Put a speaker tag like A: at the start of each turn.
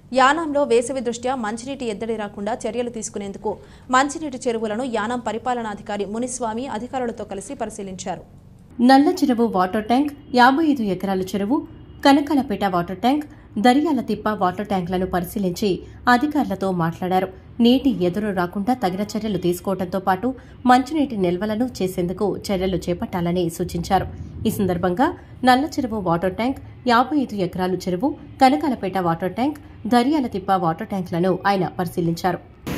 A: యానాంలో వేసవి దృష్ట్యా మంచినీటి ఎద్దడి రాకుండా చర్యలు తీసుకునేందుకు మంచినీటి చెరువులను యానాం పరిపాలనాధికారి మునిస్వామి అధికారులతో కలిసి పరిశీలించారు.
B: నల్ల చెరువు వాటర్ ట్యాంక్, 55 ఎకరాల చెరువు, కనకాలపేట వాటర్ ట్యాంక్, దరియాల తిప్ప వాటర్ ట్యాంకులను పరిశీలించి అధికారులతో మాట్లాడారు. నీటి ఎదురు రాకుండా తగిన చర్యలు తీసుకోవడంతో పాటు మంచినీటి నిల్వలను చేసేందుకు చర్యలు చేపట్టాలని సూచించారు. ఈ సందర్భంగా నల్ల చెరువు వాటర్ ట్యాంక్, 55 ఎకరాల చెరువు, కనకాలపేట వాటర్ ట్యాంక్, దరియాల తిప్ప వాటర్ ట్యాంకులను ఆయన పరిశీలించారు.